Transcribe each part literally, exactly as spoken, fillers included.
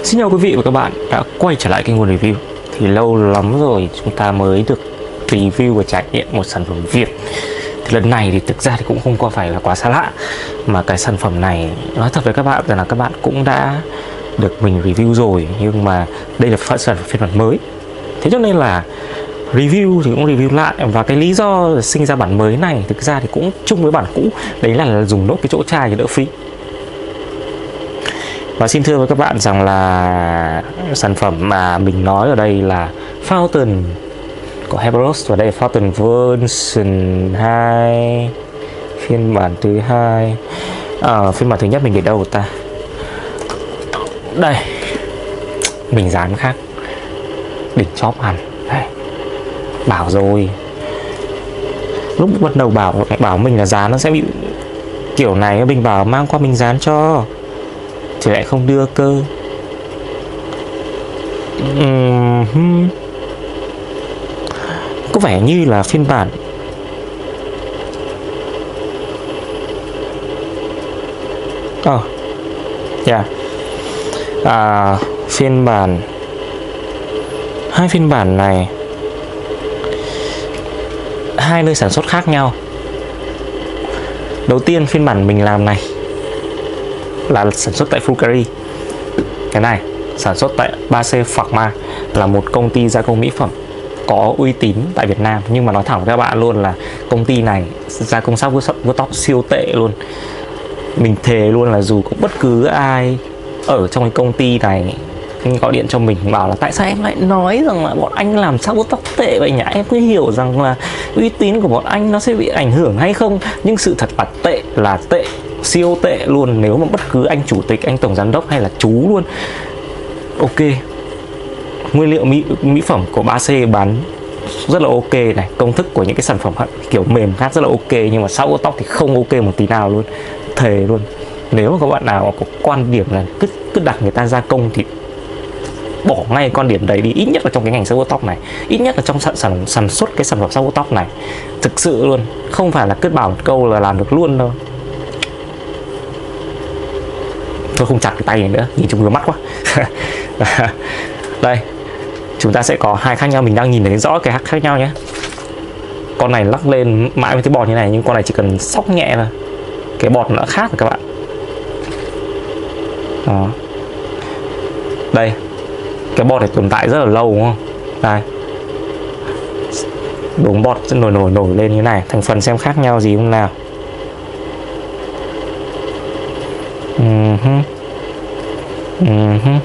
Xin chào quý vị và các bạn đã quay trở lại kênh Nguồn Review. Thì lâu lắm rồi chúng ta mới được review và trải nghiệm một sản phẩm Việt. Thì lần này thì thực ra thì cũng không có phải là quá xa lạ, mà cái sản phẩm này nói thật với các bạn rằng là các bạn cũng đã được mình review rồi, nhưng mà đây là sản phẩm phiên bản mới. Thế cho nên là review thì cũng review lại, và cái lý do sinh ra bản mới này thực ra thì cũng chung với bản cũ, đấy là dùng nốt cái chỗ chai cho đỡ phí. Và xin thưa với các bạn rằng là sản phẩm mà mình nói ở đây là Fountain của Heberos, và đây là Fountain version hai, phiên bản thứ hai. À, phiên bản thứ nhất mình để đâu ta? Đây, mình dán khác, đỉnh chóp hẳn. Đây, bảo rồi. Lúc bắt đầu bảo bảo mình là dán nó sẽ bị kiểu này, mình bảo mang qua mình dán cho, thì lại không đưa cơ. uhm, Có vẻ như là phiên bản Oh yeah à, phiên bản hai phiên bản này hai nơi sản xuất khác nhau. Đầu tiên, phiên bản mình làm này là sản xuất tại Fulgari. Cái này sản xuất tại ba C Pharma, là một công ty gia công mỹ phẩm có uy tín tại Việt Nam. Nhưng mà nói thẳng với các bạn luôn là công ty này gia công sắc vuốt tóc siêu tệ luôn. Mình thề luôn là dù có bất cứ ai ở trong cái công ty này gọi điện cho mình bảo là tại sao em lại nói rằng là bọn anh làm sắc vuốt tóc tệ vậy nhỉ, em cứ hiểu rằng là uy tín của bọn anh nó sẽ bị ảnh hưởng hay không. Nhưng sự thật là tệ là tệ, siêu tệ luôn. Nếu mà bất cứ anh chủ tịch, anh tổng giám đốc hay là chú luôn, ok, nguyên liệu mỹ, mỹ phẩm của ba C bán rất là ok này, công thức của những cái sản phẩm kiểu mềm khác rất là ok, nhưng mà sau tóc thì không ok một tí nào luôn, thề luôn. Nếu mà các bạn nào có quan điểm là cứ cứ đặt người ta gia công thì bỏ ngay quan điểm đấy đi, ít nhất là trong cái ngành sau tóc này, ít nhất là trong sản, sản, sản xuất cái sản phẩm sau tóc này. Thực sự luôn, không phải là cứ bảo một câu là làm được luôn đâu. Tôi không chặt cái tay này nữa, nhìn trông ngứa mắt quá. Đây, chúng ta sẽ có hai khác nhau, mình đang nhìn thấy rõ cái khác nhau nhé. Con này lắc lên mãi với cái bọt như này, nhưng con này chỉ cần xóc nhẹ thôi, cái bọt nó đã khác rồi các bạn. Đó. Đây, cái bọt này tồn tại rất là lâu đúng không? Đây, đống bọt sẽ nổi nổi nổi lên như này. Thành phần xem khác nhau gì không nào? Uh-huh. Uh-huh.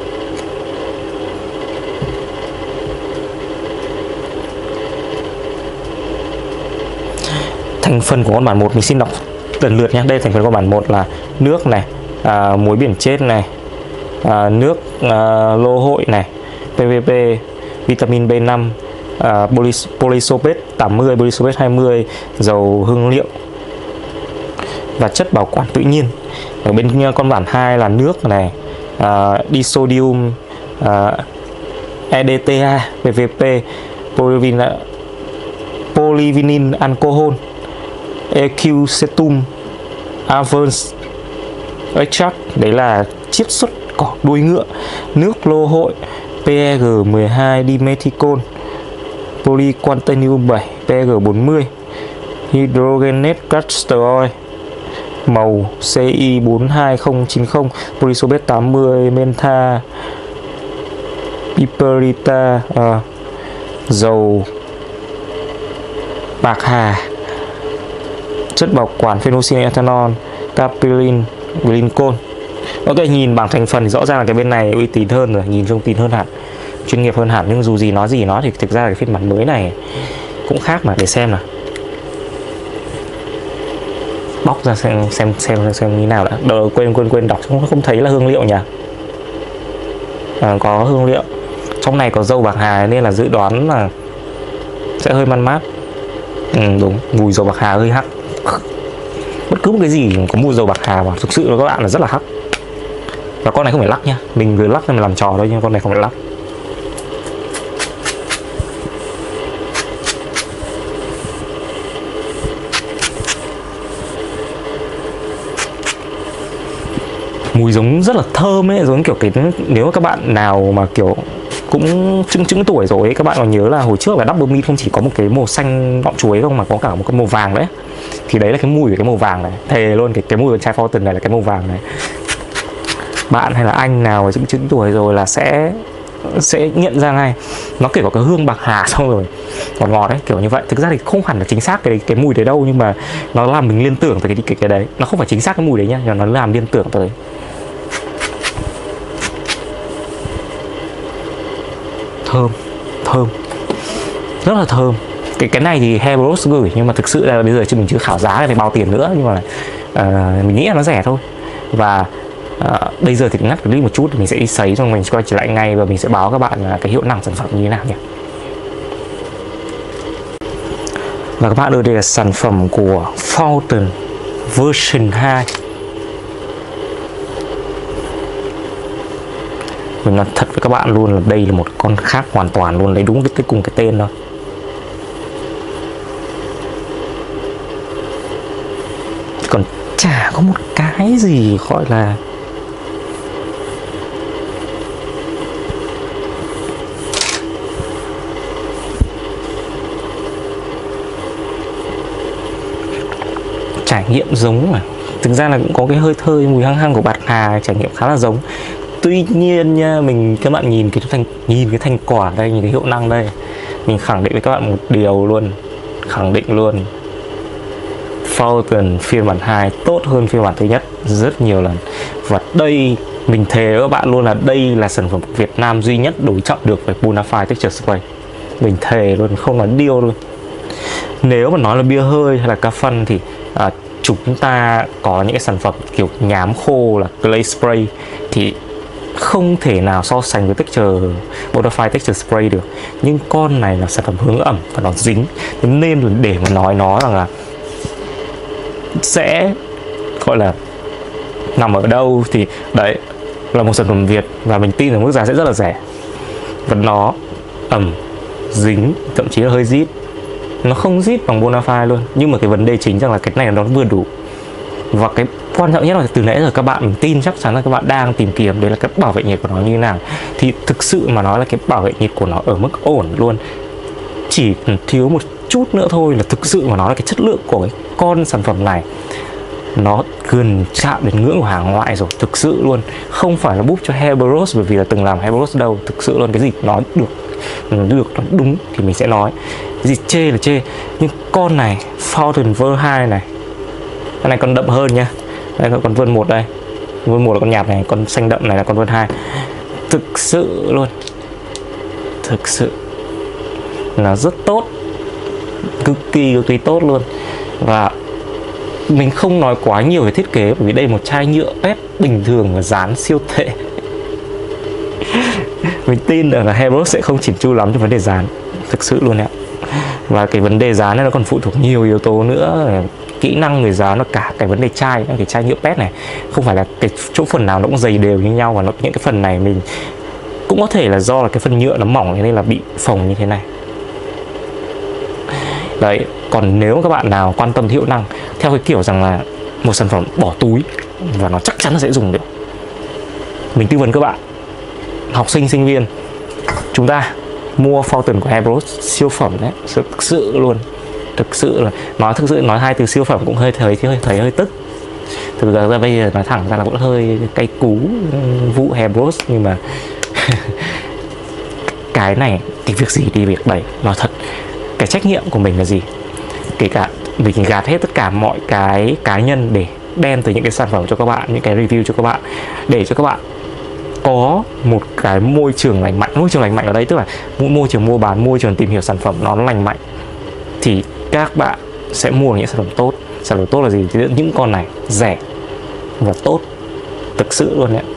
Thành phần của con bản một mình xin đọc lần lượt nhé. Đây, thành phần của bản một là nước này, à, muối biển chết này, à, nước à, lô hội này, pê vê pê, vitamin B năm, à, polysorbate tám mươi, polysorbate hai mươi, dầu hương liệu và chất bảo quản tự nhiên. Ở bên con bản hai là nước này, à, disodium, à, e đê tê a, pê vê pê, polyvinyl, polyvinyl alcohol, ecucetum, avance extract, đấy là chiết xuất cỏ đuôi ngựa, nước lô hội, pê e giê mười hai dimethicone, polyquantanium bảy, pê e giê bốn mươi, hydrogenated castor oil, màu C I bốn hai không chín không, polysorbate tám mươi, mentha, piperita, à, dầu bạc hà, chất bảo quản phenolphthalein ethanol, caprylic glycol. Ok, nhìn bảng thành phần thì rõ ràng là cái bên này uy tín hơn rồi, nhìn trông tin hơn hẳn, chuyên nghiệp hơn hẳn. Nhưng dù gì nói gì nó thì thực ra cái phiên bản mới này cũng khác mà. Để xem nào, bóc ra xem xem xem xem như nào đã. Đợi, quên quên quên đọc không không thấy là hương liệu nhỉ? À, có hương liệu. Trong này có dầu bạc hà nên là dự đoán là sẽ hơi man mát. Ừ, đúng, mùi dầu bạc hà hơi hắc. Bất cứ một cái gì có mùi dầu bạc hà vào thực sự là các bạn là rất là hắc. Và con này không phải lắc nha, mình vừa lắc nên mình làm trò thôi, nhưng con này không phải lắc. mùi giống rất là thơm ấy, giống kiểu cái, nếu mà các bạn nào mà kiểu cũng chững chững tuổi rồi ấy, các bạn còn nhớ là hồi trước là Double Mint không chỉ có một cái màu xanh ngọn chuối không, mà có cả một cái màu vàng đấy. Thì đấy là cái mùi của cái màu vàng này, thề luôn, cái cái mùi của chai Fountain này là cái màu vàng này. Bạn hay là anh nào chững chững tuổi rồi là sẽ sẽ nhận ra ngay, nó kiểu có cái hương bạc hà xong rồi ngọt ngọt đấy, kiểu như vậy. Thực ra thì không hẳn là chính xác cái cái mùi đấy đâu, nhưng mà nó làm mình liên tưởng tới cái cái cái đấy. Nó không phải chính xác cái mùi đấy nhá, nhưng mà nó làm liên tưởng tới. Thơm, thơm, rất là thơm. Cái cái này thì Hairbrose gửi, nhưng mà thực sự là bây giờ chứ mình chưa khảo giá là phải bao tiền nữa, nhưng mà uh, mình nghĩ là nó rẻ thôi. Và uh, bây giờ thì ngắt clip một chút thì mình sẽ đi sấy, xong mình quay trở lại ngay và mình sẽ báo các bạn là cái hiệu năng sản phẩm như thế nào nhé. Và các bạn ơi, đây là sản phẩm của Fountain version hai. Mình nói thật với các bạn luôn là đây là một con khác hoàn toàn luôn, lấy đúng cái, cái cùng cái tên thôi. Còn chả có một cái gì gọi là trải nghiệm giống mà. Thực ra là cũng có cái hơi thơi mùi hăng hăng của bạc hà, trải nghiệm khá là giống. Tuy nhiên nha, mình các bạn nhìn cái thành nhìn cái thành quả đây, nhìn cái hiệu năng đây, mình khẳng định với các bạn một điều luôn, khẳng định luôn, Fountain phiên bản hai tốt hơn phiên bản thứ nhất rất nhiều lần. Và đây mình thề với các bạn luôn là đây là sản phẩm Việt Nam duy nhất đối trọng được với Bonafide Texture Spray. Mình thề luôn, không nói điêu luôn. Nếu mà nói là bia hơi hay là ca phân thì à, chúng ta có những cái sản phẩm kiểu nhám khô là Clay Spray thì không thể nào so sánh với texture Bonafide Texture Spray được. Nhưng con này là sản phẩm hướng ẩm và nó dính, nên để mà nói nó rằng là sẽ gọi là nằm ở đâu thì đấy là một sản phẩm Việt, và mình tin là mức giá sẽ rất là rẻ. Và nó ẩm, dính, thậm chí là hơi rít. Nó không rít bằng Bonafide luôn, nhưng mà cái vấn đề chính rằng là cái này nó vừa đủ. Và cái quan trọng nhất là từ nãy giờ các bạn, mình tin chắc chắn là các bạn đang tìm kiếm đấy là cái bảo vệ nhiệt của nó như thế nào. Thì thực sự mà nói là cái bảo vệ nhiệt của nó ở mức ổn luôn, chỉ thiếu một chút nữa thôi là thực sự mà nói là cái chất lượng của cái con sản phẩm này nó gần chạm đến ngưỡng của hàng ngoại rồi, thực sự luôn. Không phải là búp cho Hairbrose bởi vì là từng làm Hairbrose đâu, thực sự luôn. Cái gì nói được nó được, nó đúng thì mình sẽ nói, cái gì chê là chê. Nhưng con này Fountain Version hai này, cái này còn đậm hơn nha. Đây là con Version một đây, Version một là con nhạt này, con xanh đậm này là con Version hai. Thực sự luôn, thực sự là rất tốt, cực kỳ cực kỳ tốt luôn. Và mình không nói quá nhiều về thiết kế bởi vì đây là một chai nhựa pét bình thường và dán siêu tệ. Mình tin rằng là Hairbrose sẽ không chỉn chu lắm trong vấn đề dán, thực sự luôn ạ. Và cái vấn đề dán này nó còn phụ thuộc nhiều yếu tố nữa, kỹ năng người dán, nó cả cái vấn đề chai, cái chai nhựa pét này không phải là cái chỗ phần nào nó cũng dày đều như nhau, và nó những cái phần này mình cũng có thể là do là cái phần nhựa nó mỏng nên là bị phồng như thế này. Đấy, còn nếu các bạn nào quan tâm hiệu năng theo cái kiểu rằng là một sản phẩm bỏ túi và nó chắc chắn là sẽ dùng được, mình tư vấn các bạn, học sinh sinh viên, chúng ta mua Fountain của Hairbrose, siêu phẩm đấy, thực sự luôn, thực sự là nói thực sự nói hai từ siêu phẩm cũng hơi thấy hơi thấy hơi tức. Thực ra, ra bây giờ nói thẳng ra là cũng hơi cay cú vụ Hairbrose, nhưng mà cái này thì việc gì đi việc đấy, nói thật. Cái trách nhiệm của mình là gì? Kể cả mình gạt hết tất cả mọi cái cá nhân để đem từ những cái sản phẩm cho các bạn, những cái review cho các bạn, để cho các bạn có một cái môi trường lành mạnh. Môi trường lành mạnh ở đây tức là môi trường mua bán, môi trường tìm hiểu sản phẩm nó lành mạnh, thì các bạn sẽ mua những sản phẩm tốt. Sản phẩm tốt là gì? Thì những con này rẻ và tốt, thực sự luôn đấy.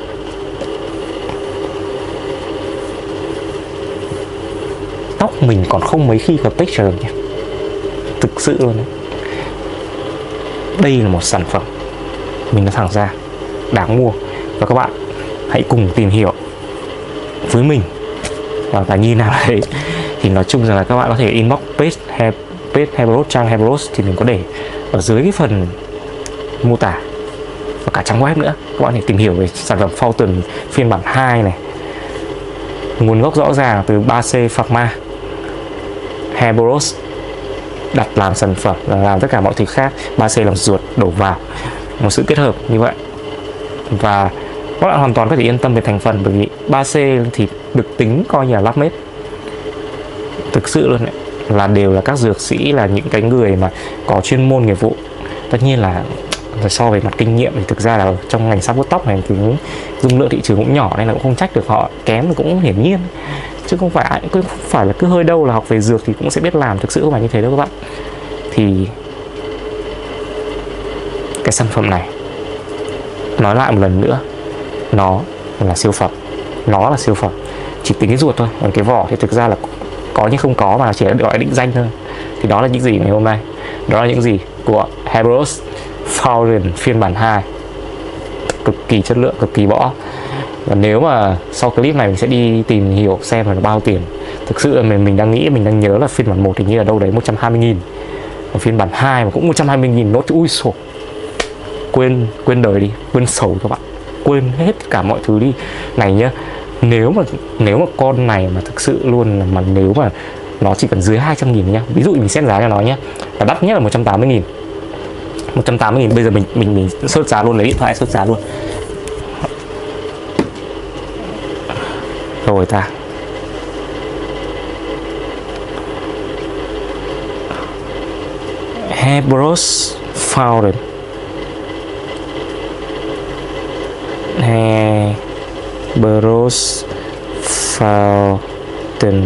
Tóc mình còn không mấy khi có texture nhỉ, thực sự luôn đấy. Đây là một sản phẩm mình nói thẳng ra đáng mua, và các bạn hãy cùng tìm hiểu với mình và cả nhìn nào đấy. Thì nói chung rằng là các bạn có thể inbox page hay page Hairbrose, trang Hairbrose thì mình có để ở dưới cái phần mô tả và cả trang web nữa. Các bạn thể tìm hiểu về sản phẩm Fountain phiên bản hai này. Nguồn gốc rõ ràng từ ba C Pharma, Herboros đặt làm sản phẩm là làm tất cả mọi thứ khác, ba C làm ruột đổ vào, một sự kết hợp như vậy. Và các bạn hoàn toàn có thể yên tâm về thành phần, bởi vì ba C thì được tính coi như là lab made. Thực sự luôn đấy, là đều là các dược sĩ, là những cái người mà có chuyên môn nghiệp vụ. Tất nhiên là so về mặt kinh nghiệm thì thực ra là trong ngành sắc vuốt tóc này thì dung lượng thị trường cũng nhỏ, nên là cũng không trách được họ kém, cũng hiển nhiên, chứ không phải cứ không phải là cứ hơi đâu là học về dược thì cũng sẽ biết làm. Thực sự không phải như thế đâu các bạn. Thì cái sản phẩm này, nói lại một lần nữa, nó là siêu phẩm, nó là siêu phẩm. Chỉ tính cái ruột thôi, còn cái vỏ thì thực ra là có nhưng không có, mà chỉ là gọi định danh thôi. Thì đó là những gì ngày hôm nay, đó là những gì của Herboros Fountain phiên bản hai, cực kỳ chất lượng, cực kỳ bỏ. Và nếu mà sau clip này mình sẽ đi tìm hiểu xem là bao tiền. Thực sự là mình, mình đang nghĩ, mình đang nhớ là phiên bản một thì như là đâu đấy một trăm hai mươi nghìn, và phiên bản hai mà cũng một trăm hai mươi nghìn nốt. Ui sổ, quên quên đời đi, quên sầu các bạn, quên hết cả mọi thứ đi. Này nhá, nếu mà nếu mà con này mà thực sự luôn là, mà nếu mà nó chỉ cần dưới hai trăm nghìn nhá, ví dụ mình xét giá cho nó nhá, và đắt nhất là một trăm tám mươi nghìn, một trăm tám mươi nghìn. Bây giờ mình mình mình search giá luôn, lấy điện thoại search giá luôn. Rồi ta, Herboros Fountain, Herboros Fountain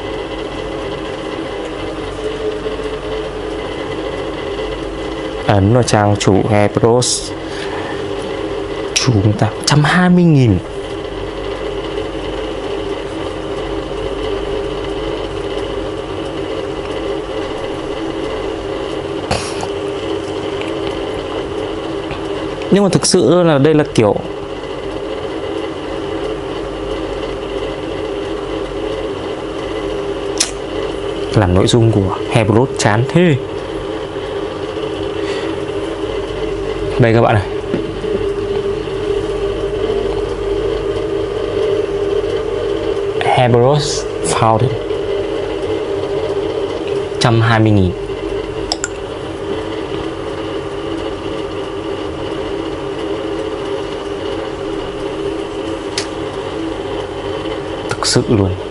ấn vào trang chủ Herboros, chúng ta một trăm hai mươi nghìn. Nhưng mà thực sự là đây là kiểu làm nội dung của Herboros chán thế. Đây các bạn này, Herboros Fountain một trăm hai mươi nghìn. Thực sự luôn, một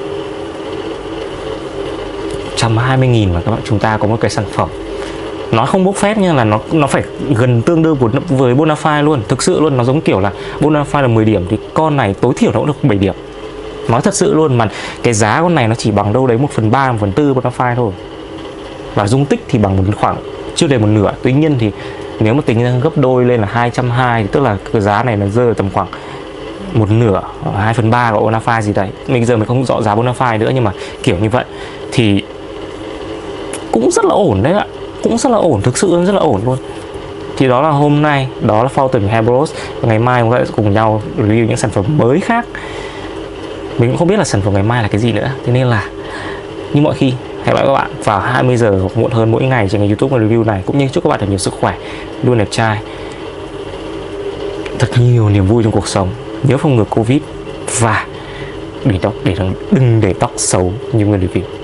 trăm hai mươi nghìn mà các bạn, chúng ta có một cái sản phẩm nó không bốc phét, nhưng là nó nó phải gần tương đương với Bonafide luôn. Thực sự luôn, nó giống kiểu là Bonafide là mười điểm thì con này tối thiểu nó cũng được bảy điểm. Nói thật sự luôn, mà cái giá con này nó chỉ bằng đâu đấy một phần ba, một phần tư Bonafide thôi. Và dung tích thì bằng một khoảng chưa đầy một nửa. Tuy nhiên thì nếu mà tính ra gấp đôi lên là hai trăm hai mươi, thì tức là cái giá này nó rơi tầm khoảng một nửa, hai phần ba của Bonafide gì đấy. Mình giờ mình không rõ giá Bonafide nữa, nhưng mà kiểu như vậy thì cũng rất là ổn đấy ạ, cũng rất là ổn, thực sự rất là ổn luôn. Thì đó là hôm nay, đó là Fountain Herboros. Và ngày mai chúng ta sẽ cùng nhau review những sản phẩm mới khác. Mình cũng không biết là sản phẩm ngày mai là cái gì nữa, thế nên là như mọi khi, hẹn gặp lại các bạn vào hai mươi giờ hoặc muộn hơn mỗi ngày trên kênh YouTube và review này. Cũng như chúc các bạn thật nhiều sức khỏe, luôn đẹp trai, thật nhiều niềm vui trong cuộc sống, nhớ phòng ngừa Covid, và để tóc để đừng để tóc xấu như người review.